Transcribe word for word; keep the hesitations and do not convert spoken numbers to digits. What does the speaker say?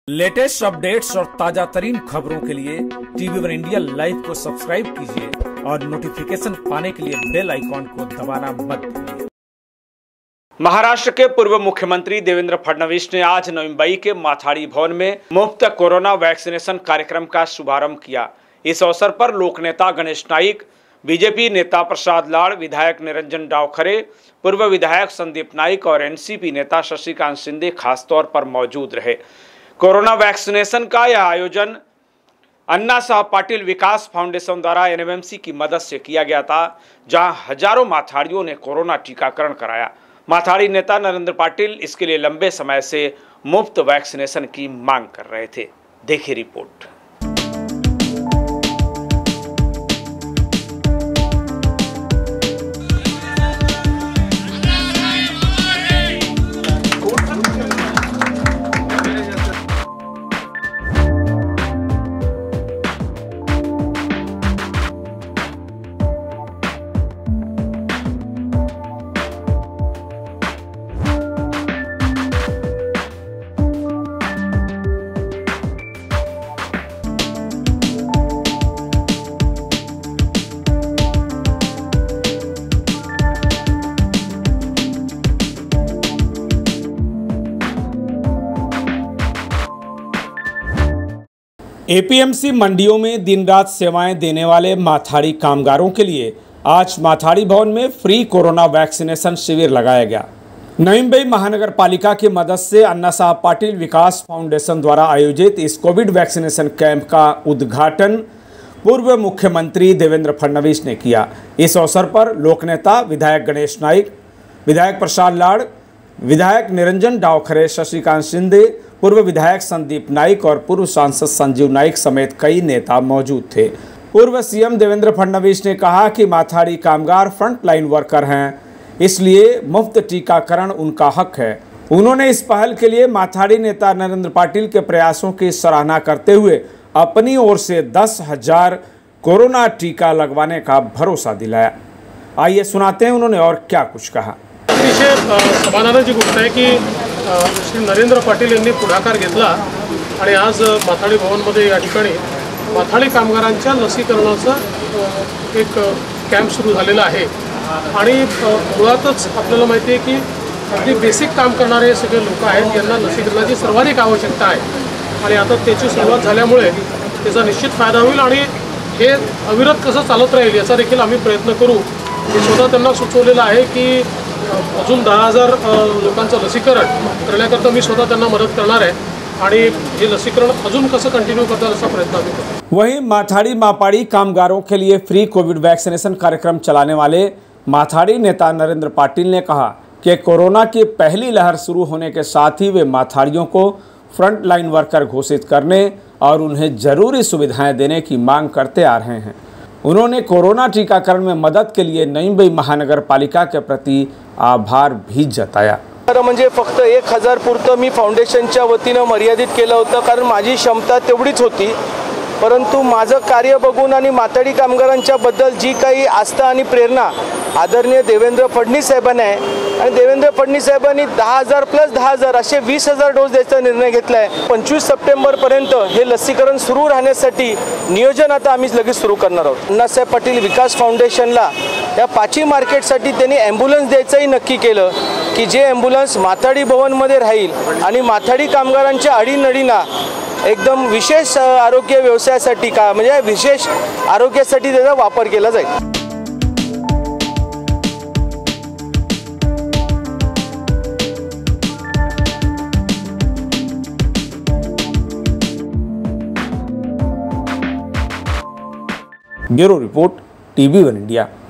Latest updates और ताजा तरीन खबरों के लिए टीवी वन इंडिया लाइव को सब्सक्राइब कीजिए और नोटिफिकेशन पाने के लिए बेल आइकॉन को दबाना मत भूलिए। महाराष्ट्र के पूर्व मुख्यमंत्री देवेंद्र फडणवीस ने आज नवी मुंबई के माथाड़ी भवन में मुफ्त कोरोना वैक्सीनेशन कार्यक्रम का शुभारंभ किया। इस अवसर पर लोक नेता गणेश नाइक, बीजेपी नेता प्रसाद लाड़, विधायक निरंजन डावखरे, पूर्व विधायक संदीप नाइक और एनसीपी नेता शशिकांत शिंदे खासतौर पर मौजूद रहे। कोरोना वैक्सीनेशन का यह आयोजन अन्ना साहब पाटिल विकास फाउंडेशन द्वारा एनएमएमसी की मदद से किया गया था, जहां हजारों माथाड़ियों ने कोरोना टीकाकरण कराया। माथाड़ी नेता नरेंद्र पाटिल इसके लिए लंबे समय से मुफ्त वैक्सीनेशन की मांग कर रहे थे। देखिए रिपोर्ट। एपीएमसी मंडियों में दिन रात सेवाएं देने वाले माथाड़ी कामगारों के लिए आज माथाड़ी भवन में फ्री कोरोना वैक्सीनेशन शिविर लगाया गया। नवी मुंबई महानगर पालिका की मदद से अन्ना साहब पाटिल विकास फाउंडेशन द्वारा आयोजित इस कोविड वैक्सीनेशन कैंप का उद्घाटन पूर्व मुख्यमंत्री देवेंद्र फडणवीस ने किया। इस अवसर पर लोकनेता विधायक गणेश नाइक, विधायक प्रसाद लाड़, विधायक निरंजन डावखरे, शशिकांत शिंदे, पूर्व विधायक संदीप नाइक और पूर्व सांसद संजीव नाइक समेत कई नेता मौजूद थे। पूर्व सीएम देवेंद्र फडणवीस ने कहा कि माथाड़ी कामगार फ्रंट लाइन वर्कर हैं, इसलिए मुफ्त टीकाकरण उनका हक है। उन्होंने इस पहल के लिए माथाड़ी नेता नरेंद्र पाटिल के प्रयासों की सराहना करते हुए अपनी ओर से दस हजार कोरोना टीका लगवाने का भरोसा दिलाया। आइए सुनाते हैं उन्होंने और क्या कुछ कहा। अतिशय समाधानाची गोष्ट आहे की श्री नरेंद्र पाटिल यांनी पुढाकार घेतला आणि आज माथाडी भवनमध्ये या ठिकाणी माथाडी कामगारांच्या लसीकरणाचा एक कॅम्प सुरू झालेला आहे। आणि मुळातच आपल्याला माहिती आहे की अगदी बेसिक काम करणारे सगळे लोक आहेत, यांना लसीकरणाची सर्वाधिक आवश्यकता आहे आणि आता त्याची सुरुवात झाल्यामुळे त्याचा निश्चित फायदा होईल आणि हे अविरत कसं चालत राहील याचा देखील आम्ही प्रयत्न करू। मी स्वतः त्यांना सुचवलेलं आहे की अजून दहा हजार लोकांचं लसीकरण करण्याकरता मी स्वतः त्यांना मदत करणार आहे आणि हे लसीकरण अजून कसं कंटिन्यू करता असा प्रयत्न आम्ही करू। वहीं माथाड़ी मापाड़ी कामगारों के लिए फ्री कोविड वैक्सीनेशन कार्यक्रम चलाने वाले माथाड़ी नेता नरेंद्र पाटिल ने कहा कि कोरोना की पहली लहर शुरू होने के साथ ही वे माथाड़ियों को फ्रंट लाइन वर्कर घोषित करने और उन्हें जरूरी सुविधाएं देने की मांग करते आ रहे हैं। उन्होंने कोरोना टीकाकरण में मदत के लिए नवी मुंबई महानगर पालिका के प्रति आभार भी जताया। म्हणजे फक्त एक हजार पुरतं मी फाउंडेशनच्या वतीनं मर्यादित केलं होतं, कारण माझी क्षमता तेवढीच होती। परंतु माझं कार्य बघून आणि माथाडी कामगारांच्या बद्दल जी काही आस्था आणि प्रेरणा आदरणीय देवेंद्र फडणवीस साहेबांनी आहे आणि देवेंद्र फडणवीस साहेबांनी दहा हजार प्लस दहा हजार असे वीस हजार डोस द्यायचा निर्णय घेतला आहे। पंचवीस सप्टेंबरपर्यंत हे लसीकरण सुरू राहण्यासाठी नियोजन आता आम्ही लगेच सुरू करणार आहोत। अण्णासाहेब पाटील विकास फाउंडेशनला या पाची मार्केटसाठी त्यांनी ॲम्ब्युलन्स द्यायचंही नक्की केलं की जे ॲम्ब्युलन्स माथाडी भवनमध्ये राहील आणि माथाडी कामगारांच्या अडीनडीना एकदम विशेष आरोग्य व्यवसायासाठी का म्हणजे विशेष आरोग्यासाठी त्याचा वापर केला जाईल। Bureau report TV one India.